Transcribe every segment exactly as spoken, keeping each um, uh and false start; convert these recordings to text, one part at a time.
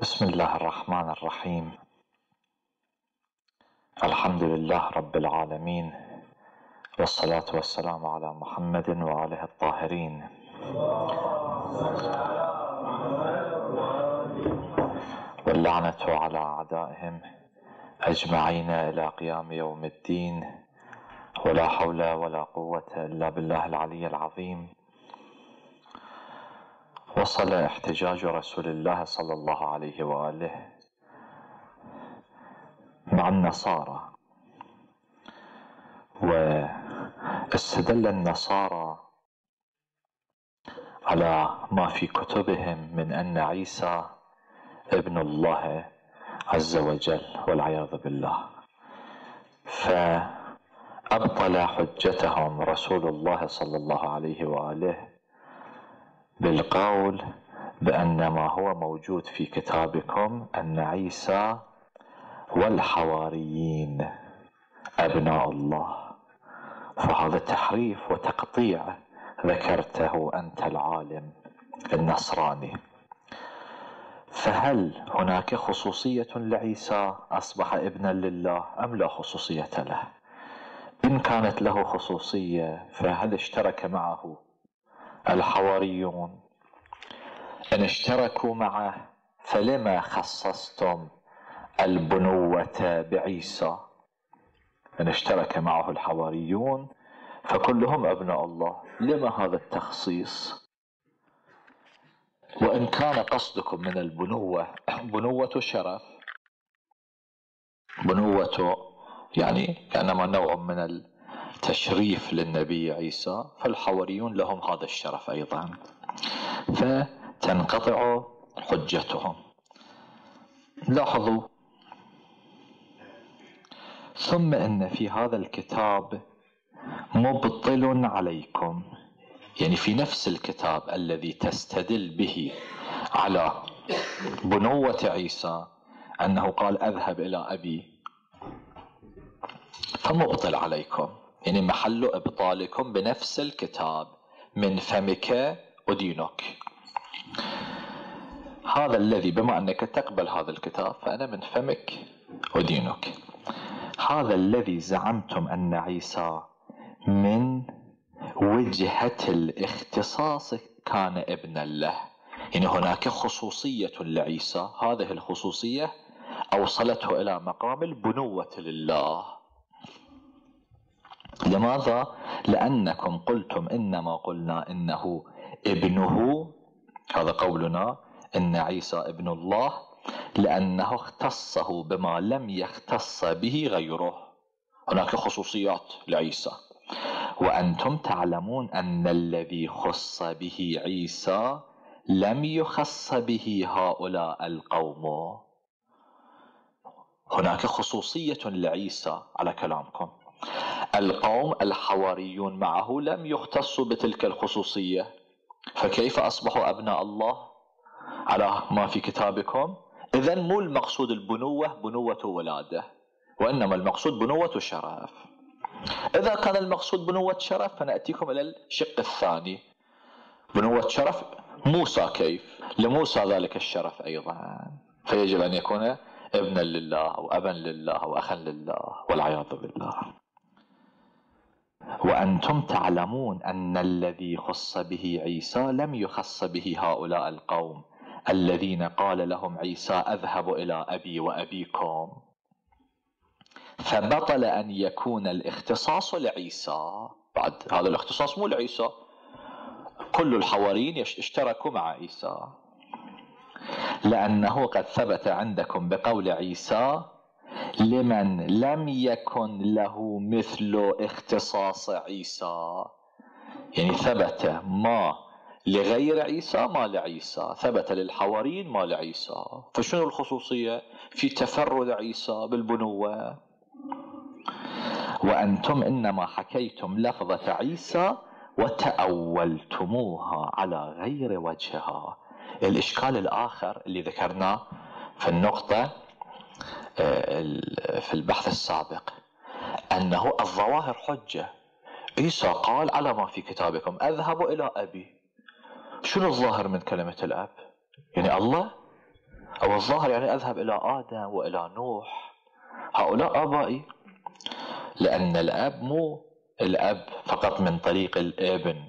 بسم الله الرحمن الرحيم. الحمد لله رب العالمين، والصلاة والسلام على محمد وآله الطاهرين. واللعنة على أعدائهم أجمعين إلى قيام يوم الدين، ولا حول ولا قوة إلا بالله العلي العظيم. وصل احتجاج رسول الله صلى الله عليه وآله مع النصارى، واستدل النصارى على ما في كتبهم من أن عيسى ابن الله عز وجل والعياذ بالله، فأبطل حجتهم رسول الله صلى الله عليه وآله بالقول بأن ما هو موجود في كتابكم أن عيسى والحواريين أبناء الله، فهذا تحريف وتقطيع ذكرته أنت العالم النصراني. فهل هناك خصوصية لعيسى أصبح ابنا لله أم لا خصوصية له؟ إن كانت له خصوصية فهل اشترك معه الحواريون؟ إن اشتركوا معه فلما خصصتم البنوة بعيسى؟ إن اشترك معه الحواريون فكلهم أبناء الله، لما هذا التخصيص؟ وإن كان قصدكم من البنوة بنوة شرف، بنوة يعني كأنما نوع من التشريف للنبي عيسى، فالحواريون لهم هذا الشرف أيضا، فتنقطع حجتهم. لاحظوا، ثم إن في هذا الكتاب مبطل عليكم، يعني في نفس الكتاب الذي تستدل به على بنوة عيسى أنه قال أذهب إلى أبي، فمبطل عليكم، يعني محل إبطالكم بنفس الكتاب من فمك أدينك. هذا الذي بما أنك تقبل هذا الكتاب فأنا من فمك أدينك. هذا الذي زعمتم أن عيسى من وجهة الاختصاص كان ابنا له، يعني هناك خصوصية لعيسى، هذه الخصوصية أوصلته إلى مقام البنوة لله. لماذا؟ لأنكم قلتم إنما قلنا إنه ابنه، هذا قولنا إن عيسى ابن الله لأنه اختصه بما لم يختص به غيره. هناك خصوصيات لعيسى، وأنتم تعلمون أن الذي خص به عيسى لم يخص به هؤلاء القوم. هناك خصوصية لعيسى على كلامكم، القوم الحواريون معه لم يختصوا بتلك الخصوصية، فكيف أصبحوا أبناء الله على ما في كتابكم؟ إذن مو المقصود البنوة بنوة ولادة، وإنما المقصود بنوة شرف. إذا كان المقصود بنوة شرف فنأتيكم إلى الشق الثاني، بنوة شرف موسى، كيف لموسى ذلك الشرف أيضا، فيجب أن يكون ابنا لله وأبا لله وأخا لله والعياذ بالله. وأنتم تعلمون أن الذي خص به عيسى لم يخص به هؤلاء القوم الذين قال لهم عيسى أذهب إلى أبي وأبيكم، فبطل أن يكون الاختصاص لعيسى. بعد هذا الاختصاص مو لعيسى، كل الحواريين اشتركوا مع عيسى، لأنه قد ثبت عندكم بقول عيسى لمن لم يكن له مثل اختصاص عيسى، يعني ثبت ما لغير عيسى ما لعيسى، ثبت للحواريين ما لعيسى. فشنو الخصوصية في تفرد عيسى بالبنوة؟ وأنتم إنما حكيتم لفظة عيسى وتأولتموها على غير وجهها. الإشكال الآخر اللي ذكرناه في النقطة في البحث السابق أنه الظواهر حجة. عيسى قال على ما في كتابكم أذهب إلى أبي، شنو الظاهر من كلمة الأب؟ يعني الله أو الظاهر يعني أذهب إلى آدم وإلى نوح، هؤلاء آبائي، لأن الأب مو الأب فقط من طريق الابن.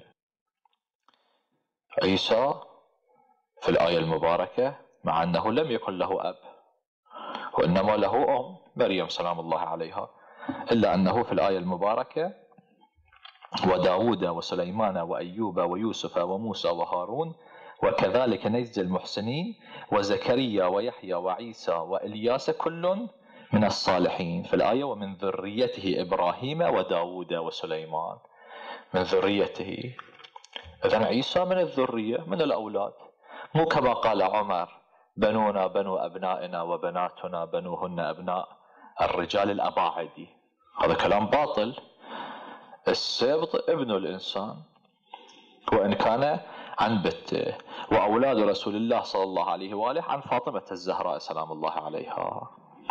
عيسى في الآية المباركة مع أنه لم يكن له أب وإنما له أم مريم سلام الله عليها، إلا أنه في الآية المباركة وداود وسليمان وأيوب ويوسف وموسى وهارون وكذلك نجزي المحسنين وزكريا ويحيى وعيسى وإلياس كل من الصالحين. في الآية ومن ذريته إبراهيم وداود وسليمان، من ذريته. إذن عيسى من الذرية، من الأولاد، مو كما قال عمر بنونا بنو أبنائنا وبناتنا بنوهن أبناء الرجال الأباعدي. هذا كلام باطل. السبط ابن الإنسان وإن كان عن بته، وأولاد رسول الله صلى الله عليه وآله عن فاطمة الزهراء سلام الله عليها.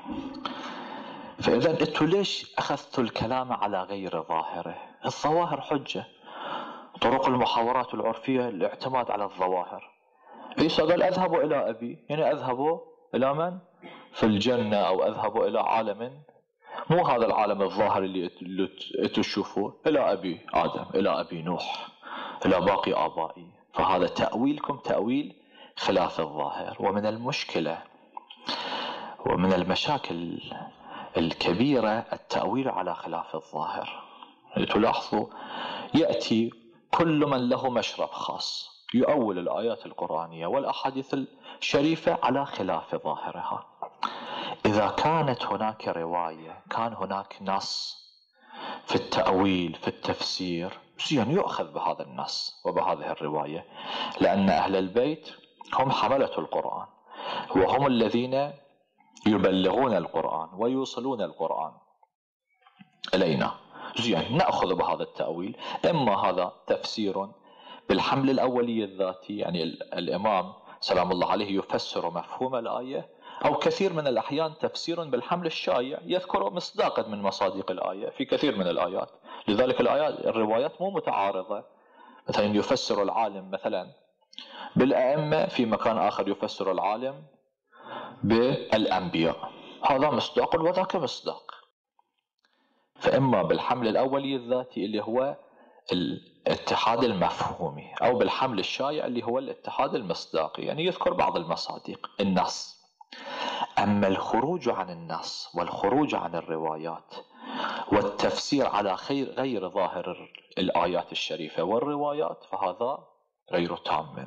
فإذا أنتوا ليش أخذتوا الكلام على غير ظاهره؟ الظواهر حجة. طرق المحاورات العرفية الاعتماد على الظواهر. عيسى قال أذهب إلى أبي، يعني أذهب إلى من؟ في الجنة، أو أذهب إلى عالم مو هذا العالم الظاهر اللي تشوفوه، إلى أبي آدم، إلى أبي نوح، إلى باقي آبائي. فهذا تأويلكم تأويل خلاف الظاهر. ومن المشكلة ومن المشاكل الكبيرة التأويل على خلاف الظاهر. تلاحظوا يأتي كل من له مشرب خاص يؤول الآيات القرآنية والأحاديث الشريفة على خلاف ظاهرها. إذا كانت هناك رواية، كان هناك نص في التأويل في التفسير، زين يؤخذ بهذا النص وبهذه الرواية، لأن أهل البيت هم حملة القرآن وهم الذين يبلغون القرآن ويوصلون القرآن إلينا. زين نأخذ بهذا التأويل. إما هذا تفسير بالحمل الأولي الذاتي، يعني الإمام سلام الله عليه يفسر مفهوم الآية، أو كثير من الأحيان تفسير بالحمل الشائع يذكر مصداقا من مصادق الآية في كثير من الآيات. لذلك الآيات الروايات مو متعارضة. مثلا يفسر العالم مثلا بالأئمة، في مكان آخر يفسر العالم بالأنبياء، هذا مصداق وذاك مصداق. فإما بالحمل الأولي الذاتي اللي هو الاتحاد المفهومي، أو بالحمل الشائع اللي هو الاتحاد المصداقي، يعني يذكر بعض المصادق النص. أما الخروج عن النص والخروج عن الروايات والتفسير على خير غير ظاهر الآيات الشريفة والروايات فهذا غير تام.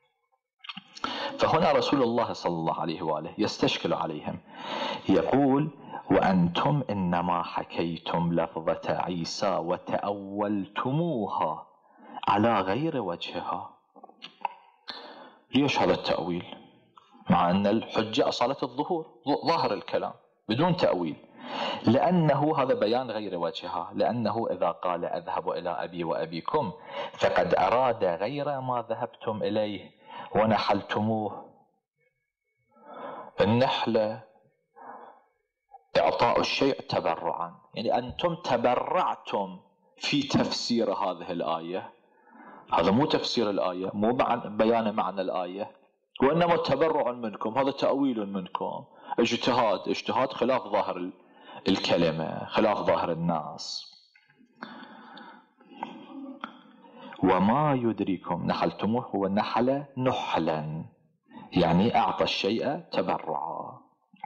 فهنا رسول الله صلى الله عليه وآله يستشكل عليهم، يقول وأنتم إنما حكيتم لفظة عيسى وتأولتموها على غير وجهها. ليش هذا التأويل مع أن الحجة أصالة الظهور ظاهر الكلام بدون تأويل؟ لأنه هذا بيان غير وجهها، لأنه إذا قال أذهب إلى أبي وأبيكم فقد أراد غير ما ذهبتم إليه ونحلتموه. النحلة إعطاء الشيء تبرعا، يعني أنتم تبرعتم في تفسير هذه الآية. هذا مو تفسير الآية، مو بيان معنى الآية، وإنما تبرع منكم، هذا تأويل منكم، اجتهاد اجتهاد خلاف ظاهر الكلمة، خلاف ظاهر الناس. وما يدريكم، نحلتموه هو نحل نحلا، يعني أعطى الشيء تبرعا.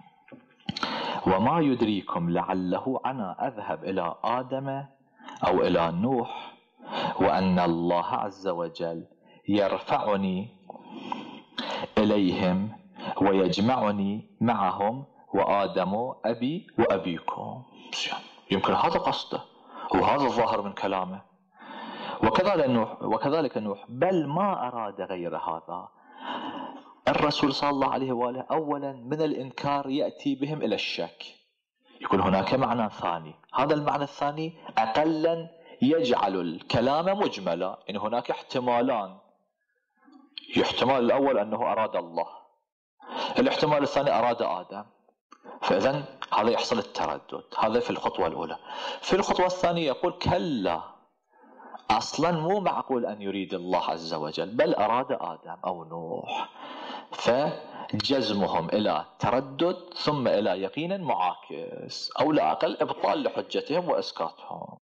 وما يدريكم لعله أنا أذهب إلى آدم أو إلى نوح وأن الله عز وجل يرفعني إليهم ويجمعني معهم وآدم أبي وأبيكم. يمكن هذا قصده وهذا الظاهر من كلامه. وكذلك نوح, وكذلك نوح بل ما أراد غير هذا. الرسول صلى الله عليه وآله أولا من الإنكار يأتي بهم إلى الشك، يقول هناك معنى ثاني، هذا المعنى الثاني أقلا يجعل الكلام مجملا، إن هناك احتمالان، الاحتمال الأول أنه أراد الله، الاحتمال الثاني أراد آدم. فإذن هذا يحصل التردد. هذا في الخطوة الأولى. في الخطوة الثانية يقول كلا، أصلا مو معقول أن يريد الله عز وجل، بل أراد آدم أو نوح. جزمهم إلى تردد ثم إلى يقين معاكس، أو لا أقل إبطال لحجتهم وإسقاطهم.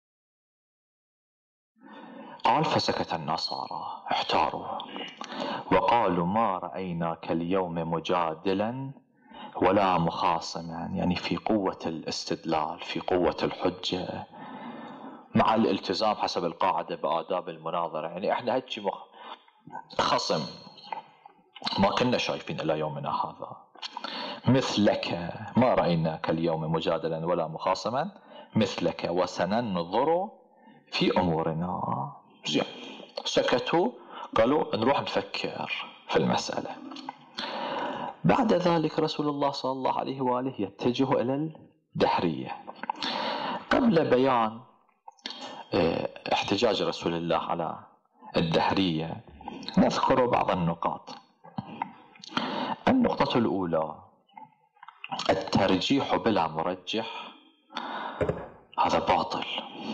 قال: فسكت النصارى احتاروا وقالوا: ما رأيناك اليوم مجادلا ولا مخاصما، يعني في قوة الاستدلال، في قوة الحجة، مع الالتزام حسب القاعدة بآداب المناظرة. يعني احنا هيك خصم ما كنا شايفين إلى يومنا هذا. مثلك ما رأيناك اليوم مجادلا ولا مخاصما مثلك وسننظر في أمورنا. زين، سكتوا، قالوا نروح نفكر في المسألة. بعد ذلك رسول الله صلى الله عليه وآله يتجه إلى الدحرية. قبل بيان احتجاج رسول الله على الدحرية نذكر بعض النقاط. النقطة الأولى: الترجيح بلا مرجح هذا باطل،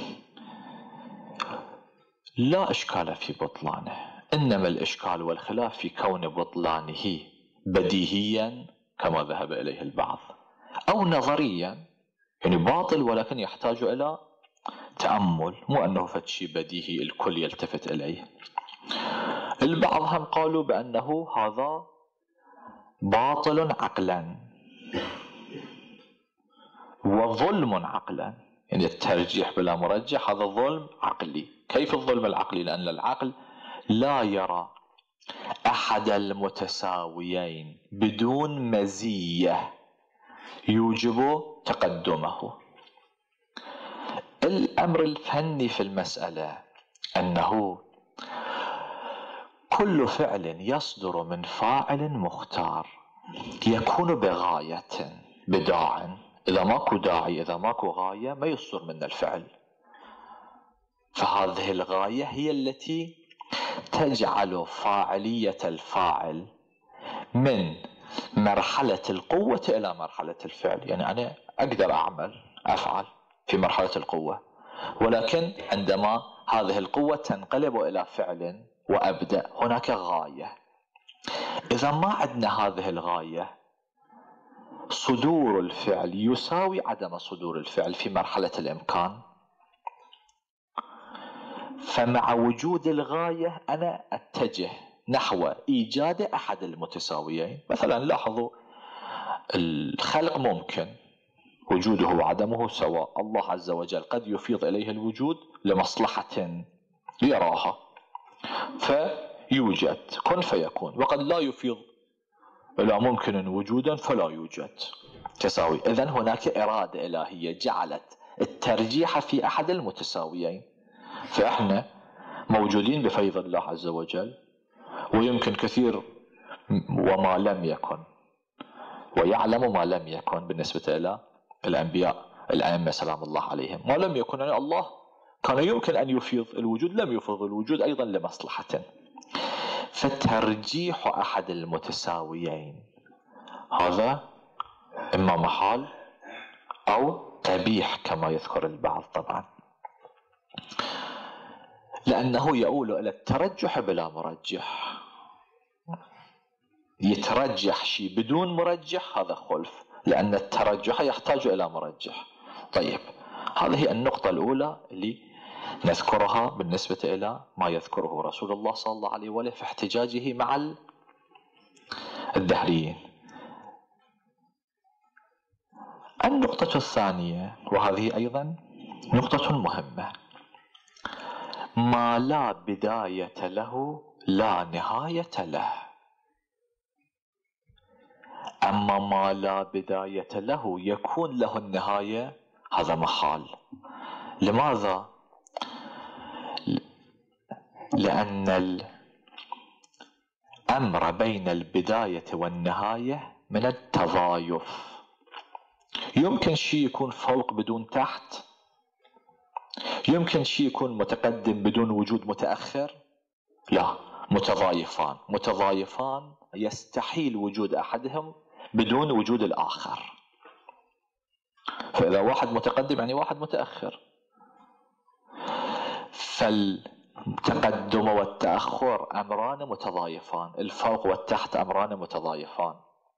لا إشكال في بطلانه، إنما الإشكال والخلاف في كون بطلانه بديهيا كما ذهب إليه البعض، أو نظريا، يعني باطل ولكن يحتاج إلى تأمل، مو أنه فشي بديهي الكل يلتفت إليه. البعض هم قالوا بأنه هذا باطل عقلا وظلم عقلا، يعني الترجيح بلا مرجح هذا ظلم عقلي. كيف الظلم العقلي؟ لأن العقل لا يرى أحد المتساويين بدون مزية يوجب تقدمه. الأمر الفني في المسألة أنه كل فعل يصدر من فاعل مختار يكون بغاية بداع. إذا ماكو داعي، إذا ماكو غاية، ما يصدر من الفعل. فهذه الغاية هي التي تجعل فاعلية الفاعل من مرحلة القوة إلى مرحلة الفعل. يعني أنا أقدر أعمل أفعل في مرحلة القوة، ولكن عندما هذه القوة تنقلب إلى فعل وأبدأ هناك غاية. إذا ما عندنا هذه الغاية صدور الفعل يساوي عدم صدور الفعل في مرحلة الإمكان. فمع وجود الغاية أنا أتجه نحو إيجاد أحد المتساويين. مثلا لاحظوا الخلق ممكن وجوده وعدمه سواء. الله عز وجل قد يفيض إليه الوجود لمصلحة يراها فيوجد كن فيكون، وقد لا يفيض إلى ممكن وجودا فلا يوجد تساوي. إذن هناك إرادة إلهية جعلت الترجيح في أحد المتساويين. فإحنا موجودين بفيض الله عز وجل، ويمكن كثير وما لم يكن ويعلم ما لم يكن بالنسبة إلى الأنبياء الأئمة سلام الله عليهم. ما لم يكن يعني الله كان يمكن أن يفيض الوجود، لم يفيض الوجود أيضا لمصلحة. فترجيح أحد المتساويين هذا إما محال أو قبيح كما يذكر البعض طبعا، لأنه يؤول إلى الترجح بلا مرجح. يترجح شيء بدون مرجح هذا خلف، لأن الترجح يحتاج إلى مرجح. طيب، هذه النقطة الأولى اللي نذكرها بالنسبة إلى ما يذكره رسول الله صلى الله عليه وآله في احتجاجه مع الدهريين. النقطة الثانية، وهذه أيضا نقطة مهمة: ما لا بداية له لا نهاية له. أما ما لا بداية له يكون له النهاية هذا محال. لماذا؟ لأن الأمر بين البداية والنهاية من التضايف. يمكن شيء يكون فوق بدون تحت، يمكن شيء يكون متقدم بدون وجود متأخر. لا، متضايفان. متضايفان يستحيل وجود أحدهم بدون وجود الآخر. فإذا واحد متقدم يعني واحد متأخر. فالتقدم والتأخر أمران متضايفان، الفوق والتحت أمران متضايفان.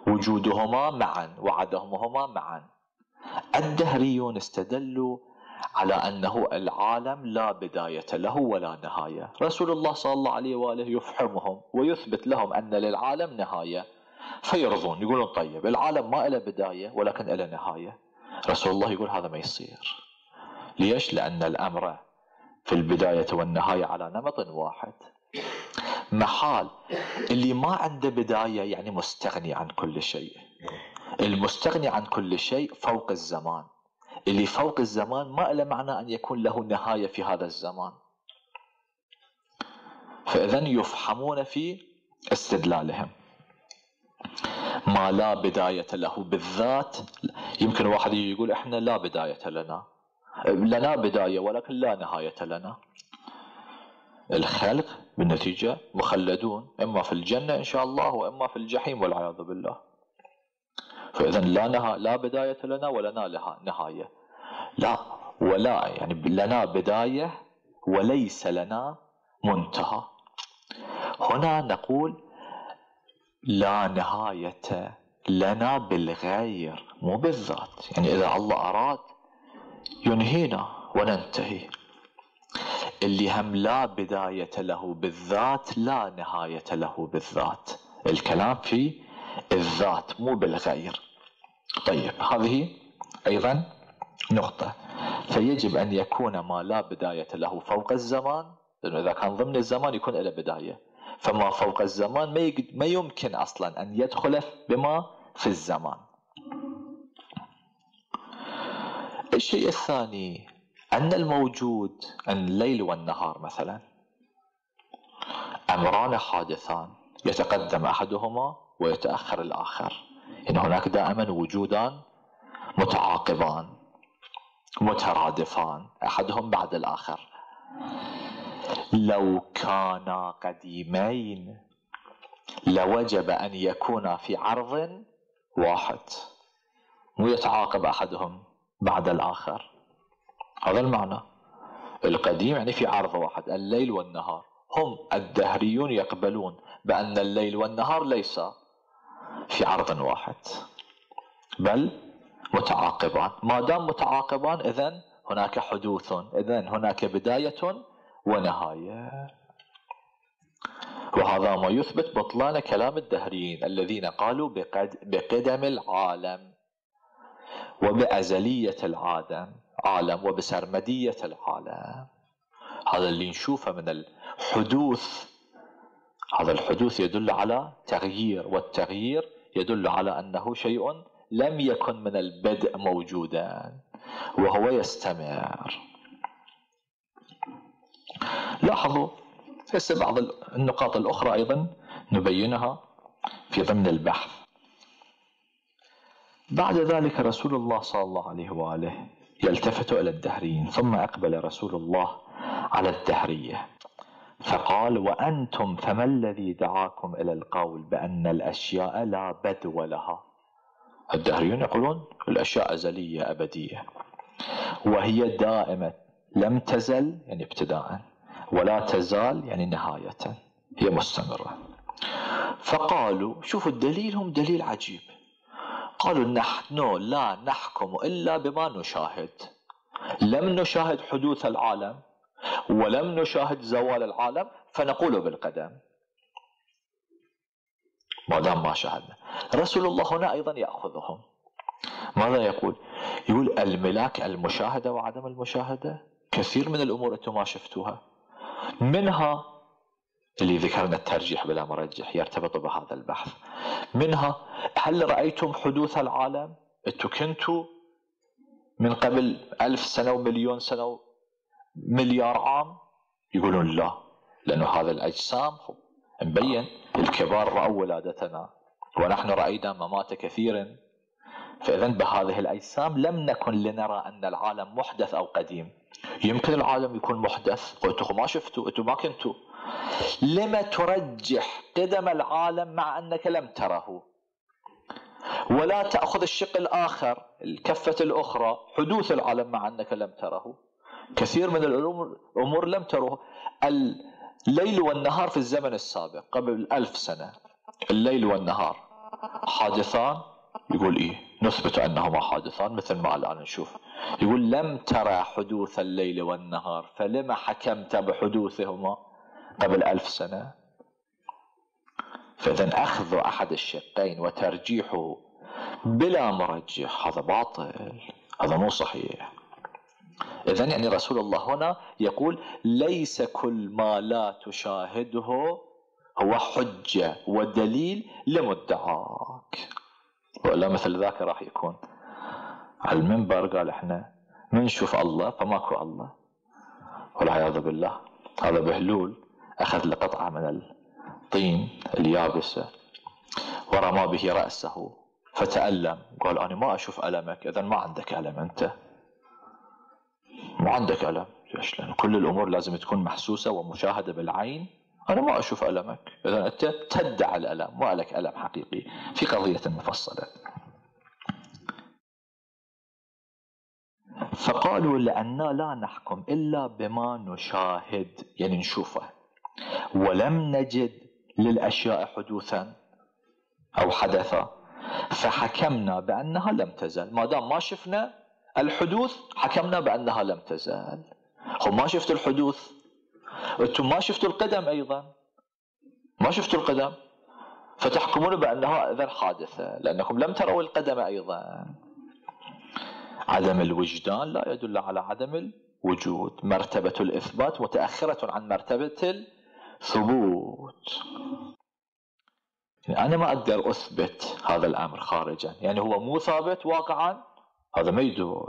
وجودهما معا، وعدمهما معا. الدهريون استدلوا على أنه العالم لا بداية له ولا نهاية. رسول الله صلى الله عليه وآله يفحمهم ويثبت لهم أن للعالم نهاية، فيرضون، يقولون طيب العالم ما له بداية ولكن له نهاية. رسول الله يقول هذا ما يصير. ليش؟ لأن الأمر في البداية والنهاية على نمط واحد. محال اللي ما عنده بداية يعني مستغني عن كل شيء. المستغني عن كل شيء فوق الزمان، اللي فوق الزمان ما له معنى أن يكون له نهاية في هذا الزمان. فإذن يفحمون في استدلالهم. ما لا بداية له بالذات، يمكن واحد يقول احنا لا بداية لنا، لنا بداية ولكن لا نهاية لنا. الخلق بالنتيجة مخلدون، إما في الجنة إن شاء الله وإما في الجحيم والعياذ بالله. فإذن لا نها لا بداية لنا ولنا لها نهاية. لا ولا يعني لنا بداية وليس لنا منتهى. هنا نقول لا نهاية لنا بالغير مو بالذات. يعني إذا الله أراد ينهينا وننتهي. اللي هم لا بداية له بالذات لا نهاية له بالذات. الكلام في الذات مو بالغير. طيب هذه أيضا نقطة. فيجب أن يكون ما لا بداية له فوق الزمان، لأنه إذا كان ضمن الزمان يكون له بداية. فما فوق الزمان ما يمكن أصلا أن يدخل بما في الزمان. الشيء الثاني أن الموجود أن الليل والنهار مثلا أمران حادثان يتقدم أحدهما ويتأخر الآخر. إن هناك دائما وجودان متعاقبان مترادفان أحدهم بعد الآخر. لو كانا قديمين لوجب أن يكونا في عرض واحد، مو يتعاقب أحدهم بعد الآخر. هذا المعنى. القديم يعني في عرض واحد، الليل والنهار. هم الدهريون يقبلون بأن الليل والنهار ليس في عرض واحد بل متعاقبان. ما دام متعاقبان إذن هناك حدوث، إذن هناك بداية ونهاية. وهذا ما يثبت بطلان كلام الدهريين الذين قالوا بقدم العالم وبأزلية العالم عالم وبسرمدية العالم. هذا اللي نشوفه من الحدوث. هذا الحدوث يدل على تغيير، والتغيير يدل على أنه شيء لم يكن من البدء موجودا وهو يستمر. لاحظوا هسه بعض النقاط الأخرى أيضا نبينها في ضمن البحث. بعد ذلك رسول الله صلى الله عليه وآله يلتفت إلى الدهريين، ثم أقبل رسول الله على الدهرية فقال: وأنتم فما الذي دعاكم إلى القول بأن الأشياء لا بدو لها؟ الدهريون يقولون الأشياء أزلية أبدية، وهي دائمة لم تزل يعني ابتداء، ولا تزال يعني نهاية، هي مستمرة. فقالوا شوفوا الدليل، هم دليل عجيب. قالوا نحن لا نحكم إلا بما نشاهد. لم نشاهد حدوث العالم ولم نشاهد زوال العالم فنقول بالقدم ما دام ما شاهدنا. رسول الله هنا أيضا يأخذهم. ماذا يقول؟ يقول الملاك المشاهدة وعدم المشاهدة. كثير من الأمور أنتم ما شفتوها، منها اللي ذكرنا الترجيح بلا مرجح يرتبط بهذا البحث. منها هل رأيتم حدوث العالم؟ أنتم كنتوا من قبل ألف سنة ومليون سنة ومليار عام؟ يقولون لا، لأنه هذا الأجسام مبين الكبار رأوا ولادتنا ونحن رأينا ممات كثير، فإذن بهذه الأجسام لم نكن لنرى أن العالم محدث أو قديم. يمكن العالم يكون محدث وأنتم ما شفتوا، أنتم ما كنتوا. لما ترجح قدم العالم مع أنك لم تره؟ ولا تأخذ الشق الآخر الكفة الأخرى حدوث العالم مع أنك لم تره. كثير من الأمور لم تره. الليل والنهار في الزمن السابق قبل ألف سنة، الليل والنهار حادثان؟ يقول إيه، نثبت أنهما حادثان مثل ما الآن نشوف. يقول لم ترى حدوث الليل والنهار فلما حكمت بحدوثهما قبل ألف سنة؟ فإذا أخذ أحد الشقين وترجيحه بلا مرجح هذا باطل، هذا مو صحيح. إذن يعني رسول الله هنا يقول ليس كل ما لا تشاهده هو حجة ودليل لمدعاك، ولا مثل ذاك راح يكون على المنبر قال احنا من نشوف الله فماكو الله، والعياذ بالله. هذا بهلول أخذ لقطعة من الطين اليابسة ورمى به رأسه فتألم، قال أنا ما أشوف ألمك. إذن ما عندك ألم، أنت ما عندك ألم. ليش؟ لأن كل الأمور لازم تكون محسوسة ومشاهدة بالعين. أنا ما أشوف ألمك، إذن أنت تدعي الألم، ما لك ألم حقيقي في قضية مفصلة. فقالوا لأننا لا نحكم إلا بما نشاهد، يعني نشوفه، ولم نجد للأشياء حدوثا أو حدثا فحكمنا بأنها لم تزل. ما دام ما شفنا الحدوث حكمنا بأنها لم تزال. هم ما شفتوا الحدوث، أنتم ما شفتوا القدم أيضا، ما شفتوا القدم، فتحكمون بأنها إذن حادثة لأنكم لم تروا القدم أيضا. عدم الوجدان لا يدل على عدم الوجود. مرتبة الإثبات متأخرة عن مرتبة الثبوت. يعني أنا ما أقدر أثبت هذا الأمر خارجا، يعني هو مو ثابت واقعا، هذا ما يدل.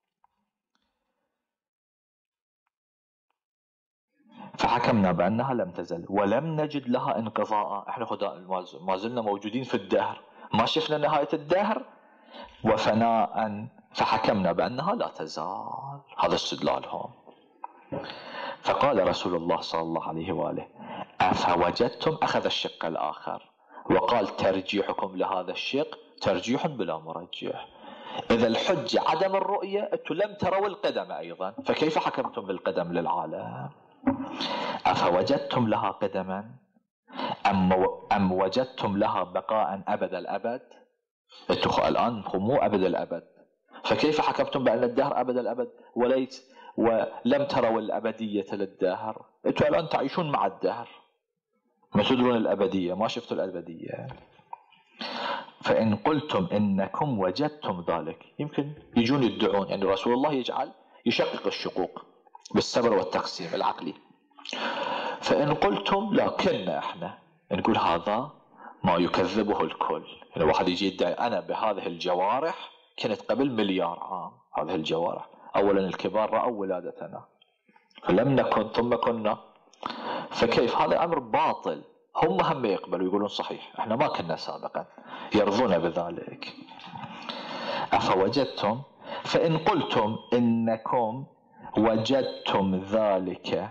فحكمنا بأنها لم تزل ولم نجد لها انقضاء. احنا خدا ما زلنا موجودين في الدهر، ما شفنا نهاية الدهر وفناء، فحكمنا بأنها لا تزال. هذا استدلالهم. فقال رسول الله صلى الله عليه وآله أفوجدتم، أخذ الشق الآخر وقال ترجيحكم لهذا الشق ترجيح بلا مرجح. إذا الحجة عدم الرؤية، أنتم لم تروا القدم أيضا، فكيف حكمتم بالقدم للعالم؟ أفوجدتم لها قدما أم, أم وجدتم لها بقاء أبد الأبد؟ أنتم الآن مو أبد الأبد، فكيف حكمتم بأن الدهر أبد الأبد وليس ولم تروا الأبدية للدهر؟ أنتم الآن تعيشون مع الدهر، ما تدرون الأبدية، ما شفتوا الأبدية. فإن قلتم إنكم وجدتم ذلك، يمكن يجون يدعون يعني رسول الله يجعل يشقق الشقوق بالصبر والتقسيم العقلي. فإن قلتم لكن احنا نقول هذا ما يكذبه الكل. يعني واحد يجي يدعي أنا بهذه الجوارح كانت قبل مليار عام، هذه الجوارح أولا الكبار رأوا ولادتنا فلم نكن ثم كنا، فكيف؟ هذا أمر باطل. هم هم يقبلوا يقولون صحيح احنا ما كنا سابقا، يرضون بذلك. أفوجدتم، فإن قلتم إنكم وجدتم ذلك،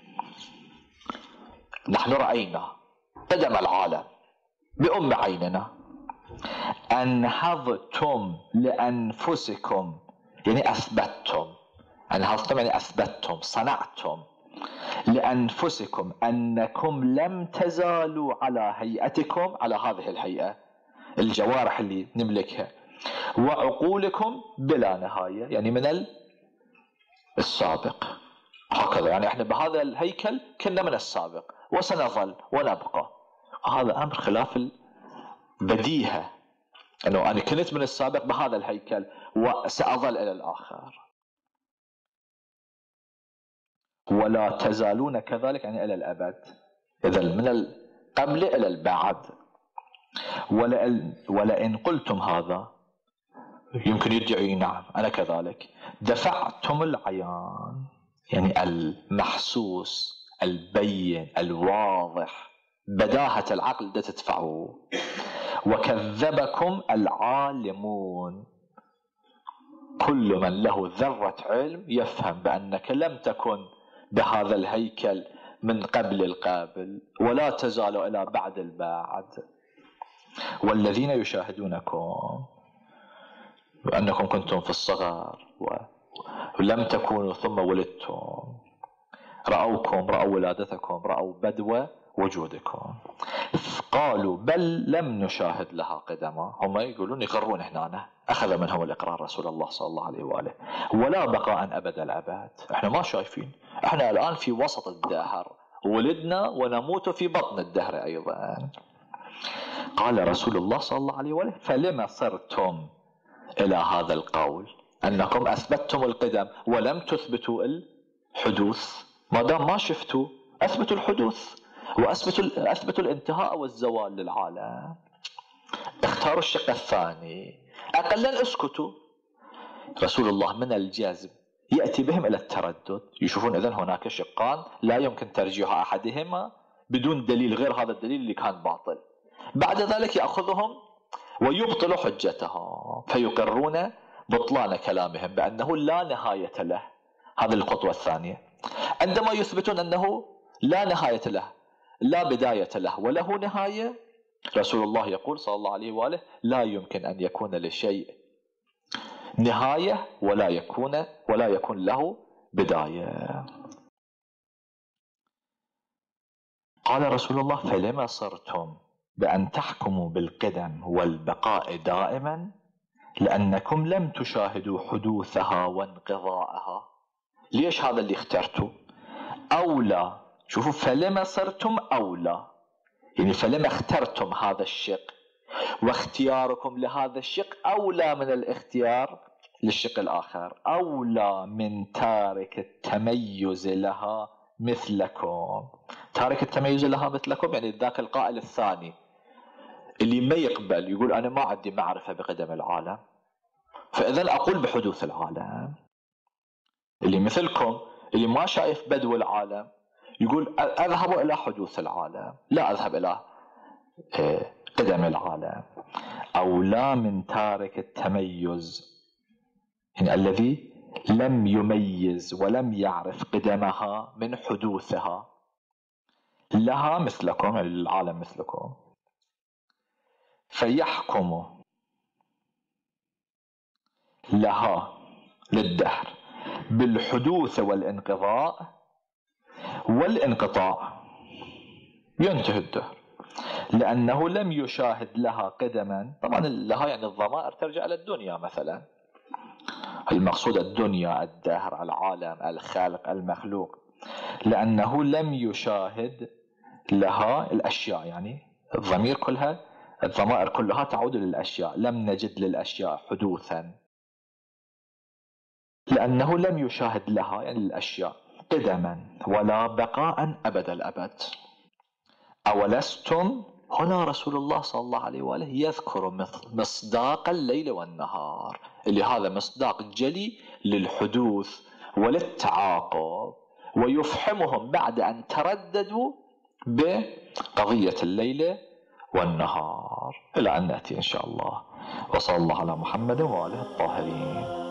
نحن رأينا قدم العالم بأم عيننا، أنهضتم لأنفسكم يعني أثبتتم، أنهضتم يعني أثبتتم صنعتم لأنفسكم أنكم لم تزالوا على هيئتكم، على هذه الهيئة الجوارح اللي نملكها، وعقولكم بلا نهاية يعني من السابق. هكذا يعني احنا بهذا الهيكل كنا من السابق وسنظل ونبقى. هذا أمر خلاف البديهة، أنه أنا كنت من السابق بهذا الهيكل وسأظل إلى الآخر. ولا تزالون كذلك يعني إلى الأبد، إذا من القبل إلى البعد. ولئن قلتم هذا، يمكن يدعي نعم أنا كذلك، دفعتم العيان يعني المحسوس البين الواضح، بداهة العقل ده تدفعوه، وكذبكم العالمون، كل من له ذرة علم يفهم بأنك لم تكن بهذا الهيكل من قبل القابل ولا تزال إلى بعد البعد. والذين يشاهدونكم وأنكم كنتم في الصغر ولم تكونوا ثم ولدتم، رأوكم، رأوا ولادتكم، رأوا بدو وجودكم. قالوا بل لم نشاهد لها قدما. هم يقولون يقرون هنا، أخذ منهم الإقرار رسول الله صلى الله عليه وآله. ولا بقاء أبد الأبد، احنا ما شايفين، احنا الآن في وسط الدهر، ولدنا ونموت في بطن الدهر أيضا. قال رسول الله صلى الله عليه وآله فلما صرتم إلى هذا القول أنكم أثبتتم القدم ولم تثبتوا الحدوث؟ ما دام ما شفتوا أثبتوا الحدوث وأثبتوا أثبتوا الانتهاء والزوال للعالم. اختاروا الشق الثاني، أقلا اسكتوا. رسول الله من الجزم يأتي بهم إلى التردد، يشوفون إذن هناك شقان لا يمكن ترجيح أحدهما بدون دليل غير هذا الدليل اللي كان باطل. بعد ذلك يأخذهم ويبطل حجتهم، فيقرون بطلان كلامهم بأنه لا نهاية له. هذه الخطوة الثانية. عندما يثبتون أنه لا نهاية له، لا بداية له وله نهاية، رسول الله يقول صلى الله عليه وآله لا يمكن أن يكون لشيء نهاية ولا يكون ولا يكون له بداية. قال رسول الله فلما صرتم بأن تحكموا بالقدم والبقاء دائما لأنكم لم تشاهدوا حدوثها وانقضاءها. ليش هذا اللي اخترتوا؟ أولى، شوفوا فلما صرتم أولى، يعني فلما اخترتم هذا الشق، واختياركم لهذا الشق أولى من الاختيار للشق الآخر، أولى من تارك التميز لها مثلكم. تارك التميز لها مثلكم يعني ذاك القائل الثاني اللي ما يقبل، يقول أنا ما عندي معرفة بقدم العالم فإذن أقول بحدوث العالم. اللي مثلكم اللي ما شايف بدو العالم يقول أذهب إلى حدوث العالم لا أذهب إلى قدم العالم. أولى من تارك التميز يعني الذي لم يميز ولم يعرف قدمها من حدوثها لها مثلكم، العالم مثلكم، فيحكم لها للدهر بالحدوث والانقضاء والانقطاع، ينتهي الدهر لأنه لم يشاهد لها قدما. طبعا لها يعني الضمائر ترجع إلى الدنيا مثلا، المقصود الدنيا، الدهر، العالم، الخالق، المخلوق، لأنه لم يشاهد لها الأشياء، يعني الضمير كلها الضمائر كلها تعود للأشياء، لم نجد للأشياء حدوثا لأنه لم يشاهد لها يعني الأشياء قدما ولا بقاء أبد الأبد. أولستم، هنا رسول الله صلى الله عليه وآله يذكر مصداق الليل والنهار، اللي هذا مصداق جلي للحدوث وللتعاقب، ويفهمهم بعد أن ترددوا بقضية الليل والنهار، إلى أن نأتي إن شاء الله. وصلى الله على محمد وآله الطاهرين.